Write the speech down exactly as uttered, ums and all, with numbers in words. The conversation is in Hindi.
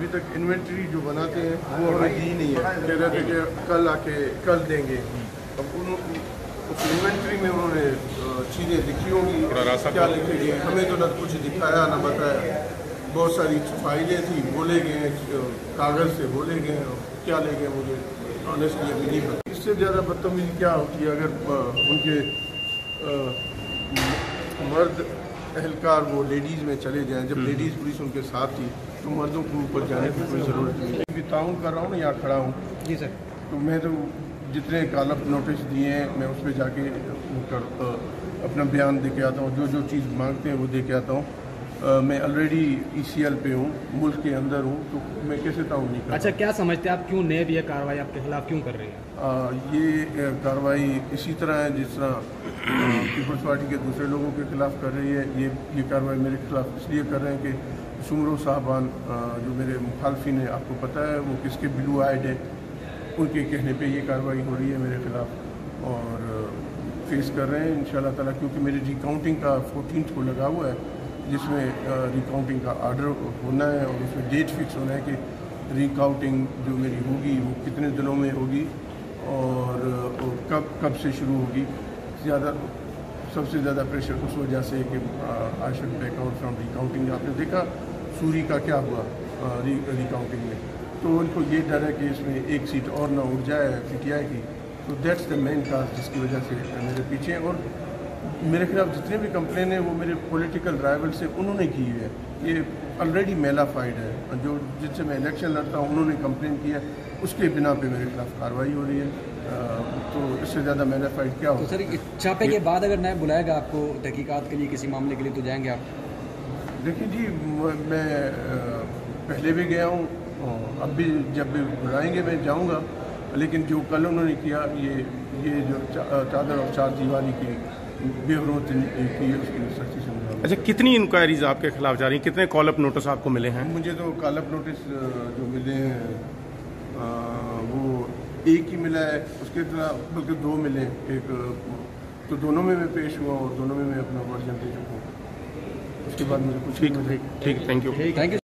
अभी तक इन्वेंट्री जो बनाते हैं वो हमें दी नहीं है, कह रहे थे कि कल आके कल देंगे। अब उन उस इन्वेंट्री में उन्होंने चीज़ें लिखी होंगी, क्या लिखेंगे हमें तो न कुछ दिखाया न बताया। बहुत सारी फाइलें थी, बोले गए कागज़ से बोले गए, क्या ले गए मुझे ऑनेस्टली अभी नहीं पता। इससे ज़्यादा बदतमीजी क्या होती है अगर उनके आ, मर्द एहलकार वो लेडीज़ में चले जाएं। जब लेडीज़ पुलिस उनके साथ थी तो मर्दों को ऊपर जाने की कोई ज़रूरत नहीं है। अभी ताउन कर रहा हूँ ना, यहाँ खड़ा हूँ जी सर, तो मैं तो जितने कालब नोटिस दिए हैं मैं उस पर जाके कर, अपना बयान दे के आता हूँ। जो जो चीज़ मांगते हैं वो दे के आता हूँ। मैं ऑलरेडी ई सी एल पे हूँ, मुल्क के अंदर हूँ, तो मैं कैसे ताउन नहीं कर। अच्छा, क्या समझते हैं आप, क्यों नेब ये कार्रवाई आपके खिलाफ क्यों कर रही है? आ, ये कार्रवाई इसी तरह है जिस तरह पीपल्स पार्टी के दूसरे लोगों के खिलाफ कर रही है। ये ये कार्रवाई मेरे खिलाफ इसलिए कर रहे हैं कि शुमरो साहबान जो मेरे मुखालफिन है, आपको पता है वो किसके ब्लू आइड है, उनके कहने पे ये कार्रवाई हो रही है मेरे खिलाफ और फेस कर रहे हैं इंशाल्लाह ताला। क्योंकि मेरी रिकाउंटिंग का फोर्टीन को लगा हुआ है, जिसमें रिकाउंटिंग का आर्डर होना है और उसमें डेट फिक्स होना है कि रिकाउंटिंग जो मेरी होगी वो कितने दिनों में होगी और कब कब से शुरू होगी। ज़्यादा सबसे ज़्यादा प्रेशर उस वजह से कि I should back out from recounting. आपने देखा सूरी का क्या हुआ री रिकाउंटिंग में, तो उनको ये डर है कि इसमें एक सीट और ना उड़ जाए पी टी आई की। तो दैट्स द मेन काज जिसकी वजह से मेरे पीछे। और मेरे खिलाफ जितने भी कंप्लेन हैं वो मेरे पॉलिटिकल राइवल से उन्होंने की हुई है। ये ऑलरेडी मेलाफाइड है, जो जिससे मैं इलेक्शन लड़ता हूँ उन्होंने कंप्लेन किया, उसके बिना पे मेरे खिलाफ कार्रवाई हो रही है। आ, तो इससे ज़्यादा मेलाफाइड क्या हो। तो सर छापे के बाद अगर नैब बुलाएगा आपको तहकीकात के लिए किसी मामले के लिए तो जाएंगे आप? देखिए जी, मैं पहले भी गया हूँ, अब भी जब भी बुलाएंगे मैं जाऊँगा। लेकिन जो कल उन्होंने किया, ये ये जो चादर और चार दीवारी की बेहरोत की है, उसकी सख्ती से मुझे। अच्छा, कितनी इंक्वायरीज आपके खिलाफ जा रही हैं, कितने कॉल अप नोटिस आपको मिले हैं? मुझे तो कॉल अप नोटिस जो मिले हैं वो एक ही मिला है, उसके खिलाफ बल्कि दो मिले। एक तो दोनों में मैं पेश हुआ और दोनों में मैं अपना वर्जन दे चुका हूँ। उसके बाद मुझे कुछ ठीक ठीक ठीक थैंक यू थैंक यू।